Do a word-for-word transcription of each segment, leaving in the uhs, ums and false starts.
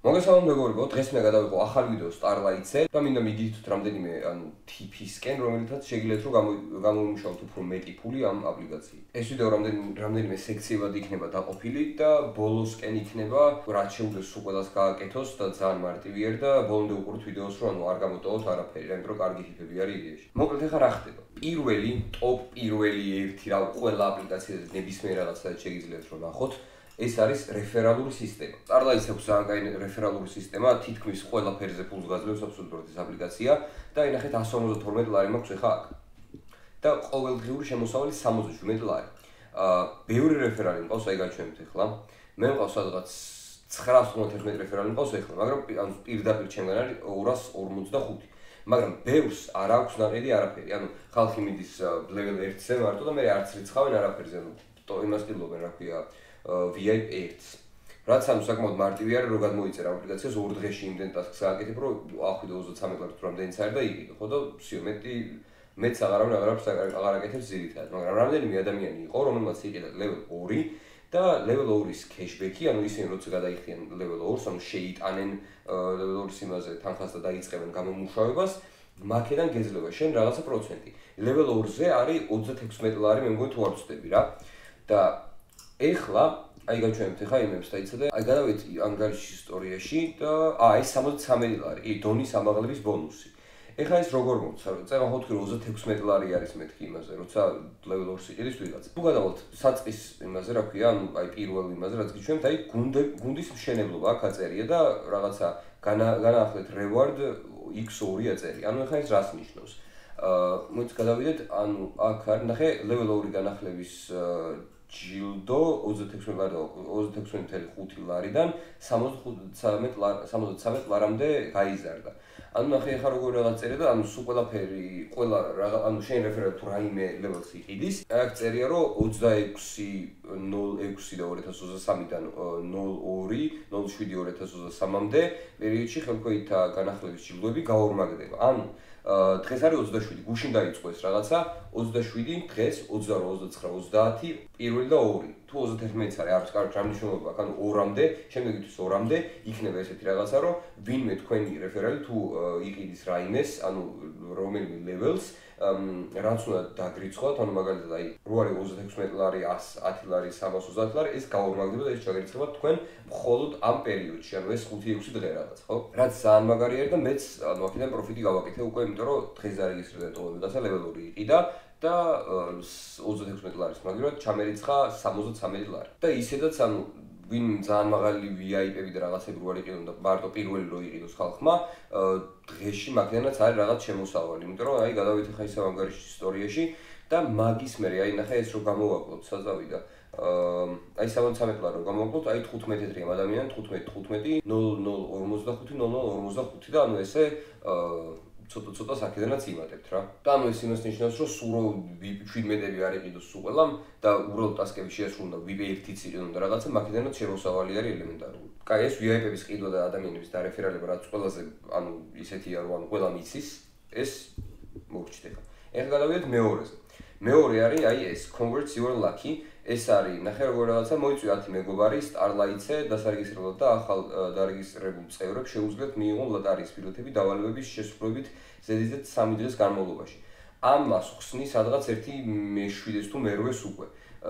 მოგესალმებით მეგობრებო, დღეს მე გადავიღო ახალ ვიდეო Starlight-ზე და მინდა მიგითოთ რამდენიმე ანუ ტიპისკენ, რომელთაც შეგიძლიათ რომ გამომიმუშავოთ უფრო მეტი ფული ამ აპლიკაციით. ეს ვიდეო რამდენიმე რამდენიმე სექციებად იქნება დაყოფილი და ბოლოსკენ იქნება, რაც შეუძლეს უყველას გააკეთოს და ძალიან მარტივია და ბოლომდე უყუროთ ვიდეოს, რომ ანუ არ გამოტოვოთ არაფერი, იმიტომ რომ კარგი ტიპები არის იდეაში. მოკლედ ახლა რა ხდება? პირველი, ტოპ პირველი ერთი რა ყველა აპლიკაციაზე ნებისმიერ რაღაცას შეგიძლიათ რომ ნახოთ. ეს არის რეფერალური სისტემა. Starlight-ს აქვს ძალიან კაი რეფერალური სისტემა, თითქმის ყველა ფერზე ფულს გაძლევს აბსოლუტურად ეს აპლიკაცია და ინახეთ εκατს ორმოცდათორმეტი ლარი მაქვს ახლა აქ. და ყოველდღიური შემოსავალი სამოცდაშვიდმეტი ლარი. აა ბევრი რეფერალი მყავს, აი გაჩვენებთ ახლა. მე მყავს სადღაც ცხრაას ორმოცდაერთმეტი რეფერალი მყავს ახლა, მაგრამ ანუ პირდაპირ ჩემგან არის ორას ორმოცდახუთი. მაგრამ ბევრს არ აქვს ნაყიდი არაფერი. ანუ ხალხი მიდის level ერთზე მარტო და მე არც რიცხავენ არაფერზე. ნუ იმას ტილობენ რა ქვია V I P ერთს. რაც ანუ საკმაოდ მარტივი არის, რომ გადმოიწერა აპლიკაციას ორ დღეში იმდენ ტასკს გააკეთებ, რომ ახვიდე ოცდაათი ლარი თუ რამდენიც არის და იყიდო, ხო და всё, მეტი მეც აღარავინ აღარაფერს აღარ აკეთებს ძირითადად, მაგრამ რამდენიმე ადამიანი იყო, რომელმაც იყიდა level ორი და level ორის cashback-ი, ანუ ისინი როცა გადაიხდიან level ორს, ანუ შეიტანენ level ორის იმაზე თანხას და დაიწყებენ გამომუშავებას, მაქედან გეძლევა შენ რაღაცა პროცენტი. level ორზე არის ოცდათექვსმეტი ლარი, მე მგონი თუ არ ვცდები რა. და ეხლა აი გაჩვენებთ ახლა იმებს დაიცა და აი გადავედი ანგარიშის ისტორიაში და აა ეს სამოცდათვრამეტი ლარი, კი დონის ამაღლების ბონუსი. ეხლა ეს როგორ მოხდა? წერა ხუთი რომ ოცდათექვსმეტი ლარი არის მეთქი იმაზე, როცა level ორს იყიდის ვიღაც. თუ გადავალთ საწყის იმაზე, რა ქვია, ანუ აი პირველ იმაზე, რაც გიჩვენებთ, აი გუნდის მშენებლობა აქ აწერია და რაღაცა განაახლეთ reward X ორი აწერია. ანუ ეხლა ეს რას ნიშნავს? აა მოიც გადავიდეთ, ანუ აქ არის ნახე level ორი განახლების ჯილდო ოცდათექვსმეტი ხუთი ლარიდან სამოცდათვრამეტ ლარამდე გაიზარდა. ანუ ნახე ახლა როგორ რაღაც წერია და ანუ სულ ყველაფერი, ყველა ანუ შენ რეფერალი თუ რაიმე level-ს იყიდის, აქ წერია რომ ოცდაექვსი ნულ ექვსი და ორი ათას ოცდასამიდან ნულ ორი ნულ შვიდი ორი ათას ოცდასამამდე პერიოდში ხელქვეითთა განახლების ჯილდოები გაორმაგდება. ანუ დღეს არის ოცდაშვიდი, გუშინ დაიწყო ეს რაღაცა, ოცდაშვიდი, დღეს ოცდაორი, ოცდაცხრა, ოცდაათი, პირველი და ორი. თუ ოცდათერთმეტიც არის, არც კარგი რა მნიშვნელობა აქვს, ანუ ორამდე, შემდეგ თვის ორამდე იქნება ესეთი რაღაცა, რომ ვინმე თქვენი რეფერალი თუ იყიდის რაიმეს, ანუ რომელიმე level-ს, რაც უნდა დაგრიცხოთ, ანუ მაგალითად აი რო არის ოცდათექვსმეტი ლარი, ათი ლარი, სამას ოცდაათი ლარი, ეს გაორმაგდება და ეს ჩაგერიცხება თქვენ მხოლოდ ამ პერიოდში, ანუ ეს ხუთი ექვსი დღე რაღაც, ხო? რაც ძალიან მაგარი არის და მეც ანუ აქედან პროფიტი გავაკეთე უკვე, იმიტომ რომ დღეს დარეგისტრირდა ტოვები და level ორი იყიდა და ოცდათექვსმეტი ლარის მაგალითად ჩამერიცხა სამოცდათვრამეტი ლარი. და ისედაც ანუ ვინ ძალიან მაღალი V I P-ები და რაღაცები რო არ იყიდონ და მარტო პირველი რო იყიდოს ხალხმა, დღეში მაგდანაც არის რაღაც შემოსავალი, იმიტომ რომ აი გადავიდეთ ხა ისევ ანგარიშის ისტორიაში და მაგის მერე აი ნახე ეს რო გამოვაკლოთ საზავი და აი სამოცდათვრამეტი ლარი რო გამოვაკლოთ, აი თხუთმეტი დღე ადამიანი თხუთმეტი თხუთმეტი ნულ ნულ ორმოცდახუთი ნულ ნულ ორმოცდახუთი და ანუ ესე ცოტა-ცოტა აქედანაც იმატებთ რა. და ანუ ეს იმას ნიშნავს, რომ სულ რო შვიდმეტები არ იყიდოს სულ ყველამ და უბრალოდ ტასკები შეასრულონ და V I P ერთიც იყიდონ და რაღაცა მაქედანაც შემოსავალი არის ელემენტარული. კაი, ეს V I P-ების ყიდვა და ადამიანების დარეფერალება რაც ყველაზე ანუ ისეთია რომ ანუ ყველა მიცის, ეს მოგჭდება. ეხლა გადავიდეთ მეორეზე. მეორე არის აი ეს convert your lucky. ეს არის ნახე როგორ რაღაცა მოიწვია ათი მეგობარი Starlight-ზე დასარეგისტრირებლად და ახალ დარეგისტრირებულ წევრებს შეუძლიათ მიიღონ ლოტარიის ბილეთები დავალებების შესრულებით ზედიზედ სამი დღის განმავლობაში. ამას ხსნის სადღაც ერთი მეშვიდეს თუ მერვეს უკვე.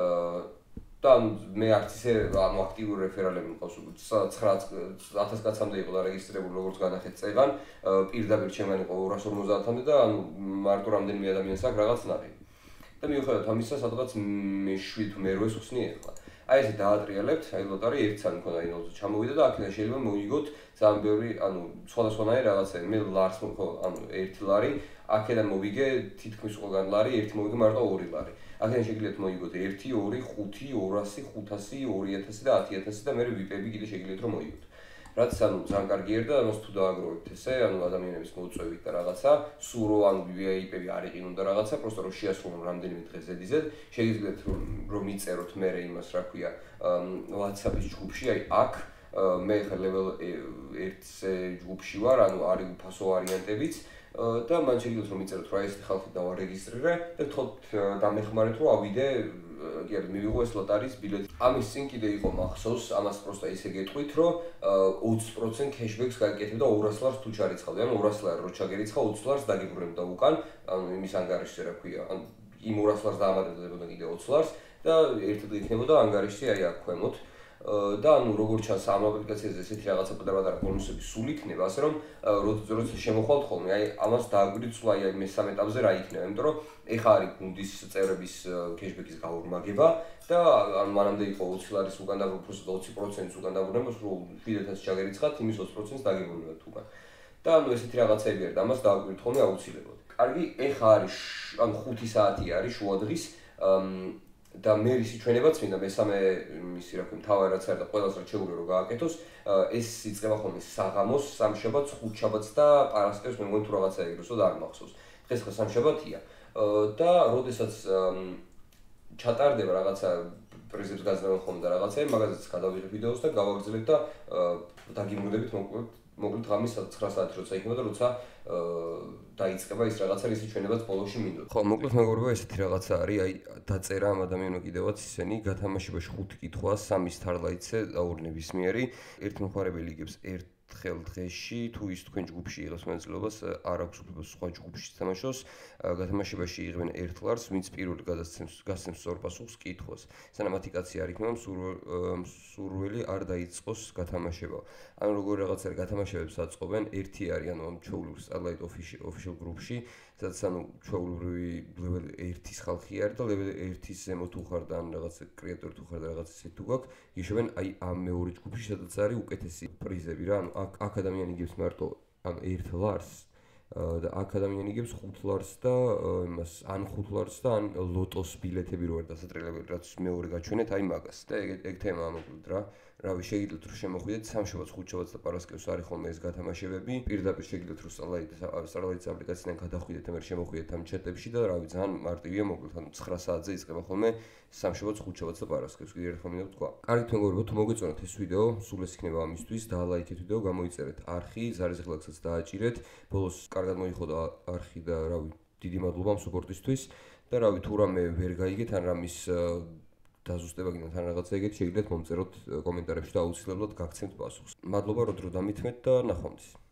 და მე არც ისე ანუ აქტიური რეფერალები მყავს ცხრა ათას კაცამდე იყო დარეგისტრირებული როგორც განახეთ წეგან, პირდაპირ ჩემგან იყო ორას ორმოცდაათამდე და ანუ მარტო რამდენიმე ადამიანს აქვს რაღაც ნაყიდი. და მიუხედავად ამისა, სადღაც მეშვიდე თუ მერვეს ხსნი ახლა. აი ესე დაატრიალებთ, აი ლოტარი ერთს არ მქონდა ინოლზე ჩამოვიდა და აქედან შეიძლება მოიგოთ ძალიან ბევრი, ანუ სხვადასხვანაირი რაღაცები. მე ლარს მქო, ანუ ერთი ლარი, აქედან მოვიგე თითქმის ყველგან ლარი, ერთი მოვიგე მარტო ორი ლარი. აქედან შეგიძლიათ მოიგოთ ერთი, ორი, ხუთი, ორასი, ხუთასი, ორი ათასი და ათი ათასი და მე V I P-ები კიდე შეგიძლიათ რომ მოიგოთ. რაც ანუ ძალიან კარგი არის და ამას თუ დააგროვებთ ესე, ანუ ადამიანების მოწვევით და რაღაცა, სულ რო ანუ V I P-ები არ იყინონ და რაღაცა, პროსტო რომ შეასრულონ რამდენიმე დღე ზედიზედ, შეგიძლიათ რომ რომ მიწეროთ მე იმას, რა ქვია, WhatsApp-ის ჯგუფში, აი აქ მე ხა level ერთზე ჯგუფში ვარ, ანუ არის უფასო ვარიანტებიც და მან შეგიძლიათ რომ მიწეროთ რა ეს ხალხი დავარეგისტრირე და თქო დამეხმარეთ რომ ავიდე კი არა, მივიღო ეს ლოტარიის ბილეთი. ამის წინ კიდე იყო მახსოვს, ამას პროსტა ისე გეტყვით, რომ ოცი პროცენტი cashback-ს გაიკეთებდა ორას ლარს თუ ჩარიცხავდი. ანუ ორას ლარი რო ჩაგერიცხა, ოცი ლარს დაგიბრუნებდა უკან, ანუ იმის ანგარიშზე რა ქვია. ან იმ ორას ლარს დაამატებდა კიდე ოცი ლარს და ერთად იქნებოდა ანგარიში აი აქ ქვემოთ. და ანუ როგორც ჩანს ამ აპლიკაციაზე ესეთი რაღაცა პატარ-პატარა ბონუსები სულ იქნება, ასე რომ როცა შემოხვალთ ხოლმე, აი ამას დააგვირით სულ აი მესამე ეტაპზე რა იქნება, იმიტომ რომ ეხა არის გუნდის წევრების cashback-ის გაორმაგება და ანუ მანამდე იყო ოცი ლარის უკან დაბრუნებას და ოცი პროცენტის უკან დაბრუნებას, რომ ბილეთს ჩაგერიცხათ, იმის ოცი პროცენტს დაგიბრუნებათ უკან. და ანუ ესეთი რაღაცები არის და ამას დააგვირით ხოლმე აუცილებლად. კარგი, ეხა არის ანუ ხუთი საათი არის შუადღის და მე ისი ჩვენებაც მინდა მესამე ისი რა ქვია მთავარი რაც არის და ყველას რაც შეუძლია რომ გააკეთოს ეს იწყება ხოლმე საღამოს, სამშაბათს, ხუთშაბათს და პარასკევს მე მგონი თუ რაღაცა ეგრესო და არ მახსოვს. დღეს ხა სამშაბათია და როდესაც ჩატარდება რაღაცა პრიზებს გაზრდავენ ხოლმე და რაღაცა მაგაზეც გადავიღებ ვიდეოს და გავაგრძელებ და დაგიმრუდებით მოკლედ მოკლედ ღამის ცხრა საათი როცა იქნება და როცა დაიწყება ის რაღაცა ისი ჩვენებაც ბოლოში მინდოდა. ხო, მოკლედ მეგობრებო, ესეთი რაღაცა არის, აი დაწერა ამ ადამიანო კიდევაც ისენი გათამაშებაში ხუთი კითხვა, სამი Starlight-ზე დაურნებისმიერი, ერთი მომხმარებელი იგებს ერთხელ დღეში, თუ ის თქვენ ჯგუფში იღებს მონაწილეობას, არ აქვს უფლება სხვა ჯგუფში თამაშოს, გათამაშებაში იღებენ ერთ ლარს, ვინც პირველი გადასცემს გასცემს სწორ პასუხს კითხვას. სანამ მათი კაცი არ იქნება, მსურველი არ დაიწყოს გათამაშება. ანუ როგორ რაღაცა გათამაშებებს აწყობენ, ერთი არის ანუ ამ ჩვეულებრივ Starlight official group-ში, სადაც ანუ ჩვეულებრივი level ერთის ხალხი არის და level ერთის ზემო თუ ხარ და ან რაღაც კრეატორი თუ ხარ და რაღაც ისე თუ გაქვს, იშოვენ აი ამ მეორე ჯგუფში, სადაც არის უკეთესი პრიზები რა, ანუ აქ აქ ადამიანი იგებს მარტო ამ ერთ ლარს და აქ ადამიანი იგებს ხუთ ლარს და იმას ან ხუთ ლარს და ან ლოტოს ბილეთები რო არ დასატრილებელი რაც მეორე გაჩვენეთ აი მაგას და ეგ ეგ თემაა მოკლედ რა. რავი, შეგიძლიათ რომ შემოხვიდეთ სამშაბათს, ხუთშაბათს და პარასკევს არის ხოლმე ეს გათამაშებები. პირდაპირ შეგიძლიათ რომ Starlight-ის აპლიკაციიდან გადახვიდეთ და მე შემოხვიდეთ ამ ჩატებში და რავი, ძალიან მარტივია მოკლედ, ანუ ცხრა საათზე იწყება ხოლმე სამშაბათს, ხუთშაბათს და პარასკევს. კიდევ ერთხელ მინდა ვთქვა. კარგით მეგობრებო, თუ მოგეწონათ ეს ვიდეო, სულ ეს იქნება ამისთვის, დაალაიქეთ ვიდეო, გამოიწერეთ არხი, ზარიზღლაკსაც დააჭირეთ. ბოლოს კარგად მოიხოდა არხი და რავი, დიდი მადლობა ამ სუპორტისთვის და რავი, თუ რამე ვერ გაიგეთ ან რამის დაზუსტება გინდათ ან რაღაცა ეგეთი შეგიძლიათ მომწეროთ კომენტარებში და აუცილებლად გაგცემთ პასუხს. მადლობა რომ დრო დამითმეთ და ნახვამდის.